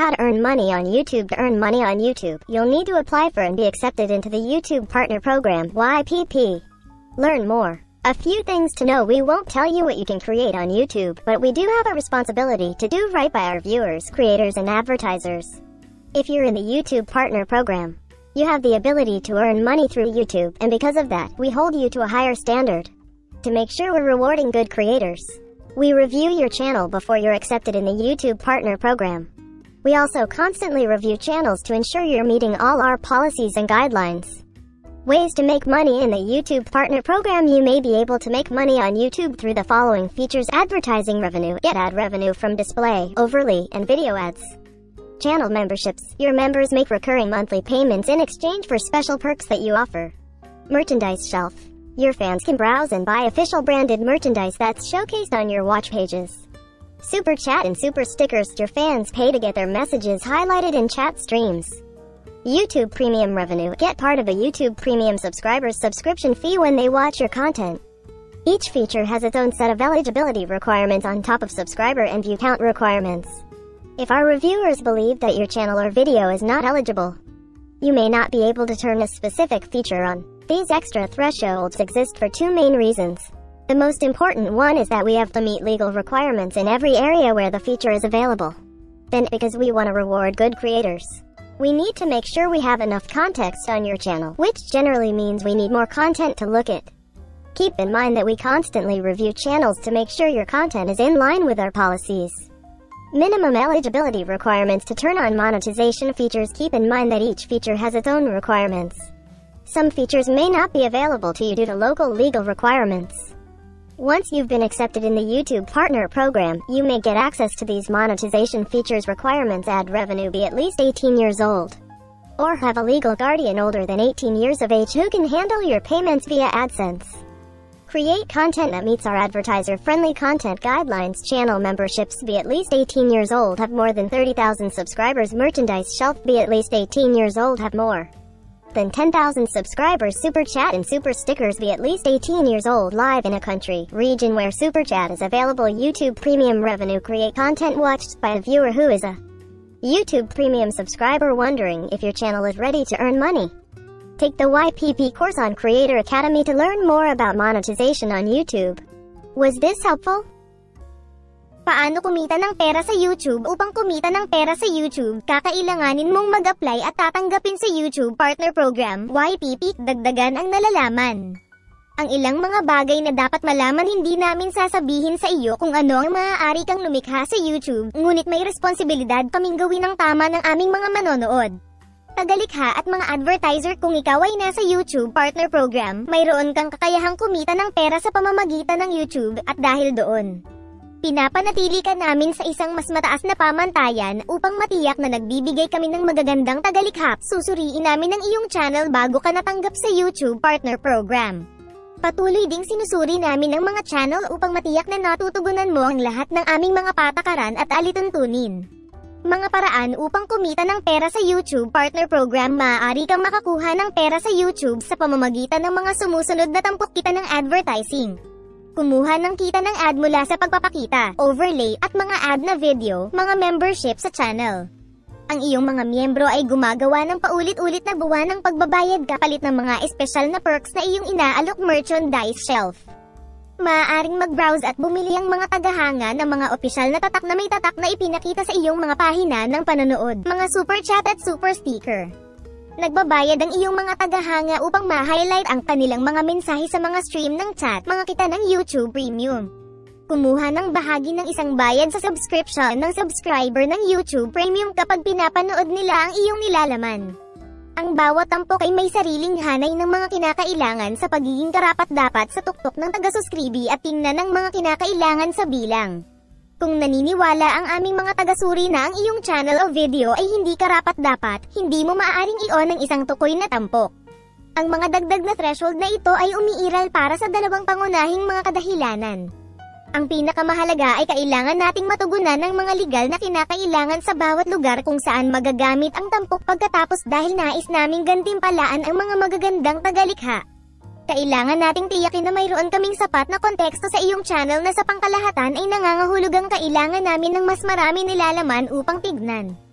How to earn money on YouTube. To earn money on YouTube, you'll need to apply for and be accepted into the YouTube Partner Program, YPP. Learn more. A few things to know. We won't tell you what you can create on YouTube, but we do have a responsibility to do right by our viewers, creators, and advertisers. If you're in the YouTube Partner Program, you have the ability to earn money through YouTube, and because of that, we hold you to a higher standard. To make sure we're rewarding good creators, we review your channel before you're accepted in the YouTube Partner Program. We also constantly review channels to ensure you're meeting all our policies and guidelines. Ways to make money in the YouTube Partner Program. You may be able to make money on YouTube through the following features: advertising revenue, get ad revenue from display, overlay, and video ads. Channel memberships. Your members make recurring monthly payments in exchange for special perks that you offer. Merchandise shelf. Your fans can browse and buy official branded merchandise that's showcased on your watch pages. Super chat and super stickers. Your fans pay to get their messages highlighted in chat streams. YouTube Premium revenue. Get part of a YouTube Premium subscriber's subscription fee when they watch your content. Each feature has its own set of eligibility requirements on top of subscriber and view count requirements. If our reviewers believe that your channel or video is not eligible, you may not be able to turn a specific feature on. These extra thresholds exist for two main reasons. The most important one is that we have to meet legal requirements in every area where the feature is available. Then, because we want to reward good creators, we need to make sure we have enough context on your channel, which generally means we need more content to look at. Keep in mind that we constantly review channels to make sure your content is in line with our policies. Minimum eligibility requirements to turn on monetization features. Keep in mind that each feature has its own requirements. Some features may not be available to you due to local legal requirements. Once you've been accepted in the YouTube Partner Program, you may get access to these monetization features requirements. Ad revenue. Be at least 18 years old, or have a legal guardian older than 18 years of age who can handle your payments via AdSense. Create content that meets our advertiser-friendly content guidelines. Channel memberships. Be at least 18 years old, have more than 30,000 subscribers. Merchandise shelf. Be at least 18 years old, have more than 10,000 subscribers. Super chat and super stickers. Be at least 18 years old, live in a country, region where super chat is available. YouTube Premium revenue. Create content watched by a viewer who is a YouTube Premium subscriber wondering if your channel is ready to earn money. Take the YPP course on Creator Academy to learn more about monetization on YouTube. Was this helpful? Paano kumita ng pera sa YouTube? Upang kumita ng pera sa YouTube, kakailanganin mong mag-apply at tatanggapin sa YouTube Partner Program, YPP. Dagdagan ang nalalaman. Ang ilang mga bagay na dapat malaman. Hindi namin sasabihin sa iyo kung ano ang maaari kang lumikha sa YouTube, ngunit may responsibilidad kaming gawin ang tama ng aming mga manonood, tagalikha at mga advertiser. Kung ikaw ay nasa YouTube Partner Program, mayroon kang kakayahang kumita ng pera sa pamamagitan ng YouTube, at dahil doon, pinapanatili ka namin sa isang mas mataas na pamantayan upang matiyak na nagbibigay kami ng magagandang tagalikha. Susuriin namin ang iyong channel bago ka natanggap sa YouTube Partner Program. Patuloy ding sinusuri namin ang mga channel upang matiyak na natutugunan mo ang lahat ng aming mga patakaran at alituntunin. Mga paraan upang kumita ng pera sa YouTube Partner Program. Maaari kang makakuha ng pera sa YouTube sa pamamagitan ng mga sumusunod na tampok kita ng advertising. Kumuha ng kita ng ad mula sa pagpapakita, overlay, at mga ad na video, mga membership sa channel. Ang iyong mga miyembro ay gumagawa ng paulit-ulit na buwan ng pagbabayad kapalit ng mga espesyal na perks na iyong inaalok. Merchandise shelf. Maaaring mag-browse at bumili ang mga tagahanga ng mga opisyal na tatak na may tatak na ipinakita sa iyong mga pahina ng panonood, mga super chat at super sticker. Nagbabayad ang iyong mga tagahanga upang ma-highlight ang kanilang mga mensahe sa mga stream ng chat, mga kita ng YouTube Premium. Kumuha ng bahagi ng isang bayad sa subscription ng subscriber ng YouTube Premium kapag pinapanood nila ang iyong nilalaman. Ang bawat tampok ay may sariling hanay ng mga kinakailangan sa pagiging karapat-dapat sa tuktok ng taga-subscribe at tingnan ng mga kinakailangan sa bilang. Kung naniniwala ang aming mga tagasuri na ang iyong channel o video ay hindi karapat-dapat, hindi mo maaaring i-on ang isang tukoy na tampok. Ang mga dagdag na threshold na ito ay umiiral para sa dalawang pangunahing mga kadahilanan. Ang pinakamahalaga ay kailangan nating matugunan ng mga legal na kinakailangan sa bawat lugar kung saan magagamit ang tampok pagkatapos dahil nais naming gantimpalaan ang mga magagandang tagalikha. Kailangan nating tiyakin na mayroon kaming sapat na konteksto sa iyong channel na sa pangkalahatan ay nangangahulugang kailangan namin ng mas marami nilalaman upang tignan.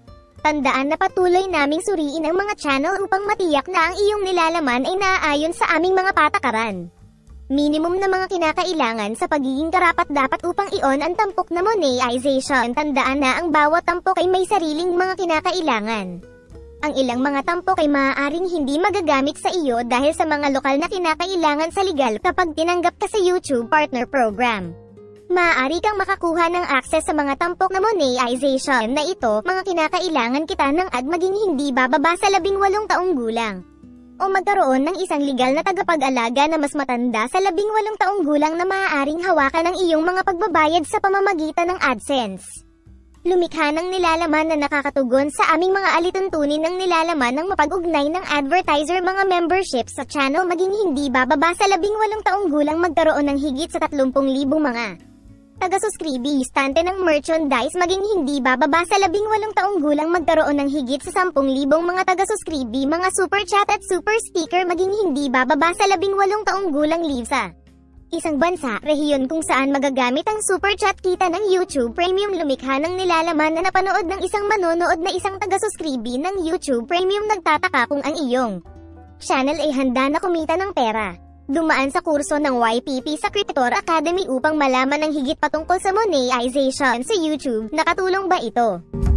Tandaan na patuloy naming suriin ang mga channel upang matiyak na ang iyong nilalaman ay naaayon sa aming mga patakaran. Minimum na mga kinakailangan sa pagiging karapat-dapat upang i-on ang tampok na monetization. Tandaan na ang bawat tampok ay may sariling mga kinakailangan. Ang ilang mga tampok ay maaaring hindi magagamit sa iyo dahil sa mga lokal na kinakailangan sa legal kapag tinanggap ka sa YouTube Partner Program. Maaari kang makakuha ng access sa mga tampok na monetization na ito, mga kinakailangan kita ng ad maging hindi bababa sa 18 taong gulang. O magkaroon ng isang legal na tagapag-alaga na mas matanda sa 18 taong gulang na maaaring hawakan ng iyong mga pagbabayad sa pamamagitan ng AdSense. Lumikha ng nilalaman na nakakatugon sa aming mga alituntunin ng nilalaman ng mapag-ugnay ng advertiser, mga membership sa channel maging hindi bababa sa 18 taong gulang, magkaroon ng higit sa 30,000 mga taga-subscribistante ng merchandise maging hindi bababa sa 18 taong gulang, magkaroon ng higit sa 10,000 mga taga-subscribe, mga super chat at super sticker maging hindi bababa sa 18 taong gulang, live sa isang bansa, rehiyon kung saan magagamit ang super chat kita ng YouTube Premium. Lumikha ng nilalaman na napanood ng isang manonood na isang taga-subscribe ng YouTube Premium nagtataka kung ang iyong channel ay handa na kumita ng pera. Dumaan sa kurso ng YPP sa Creator Academy upang malaman ang higit patungkol sa monetization sa YouTube. Nakatulong ba ito?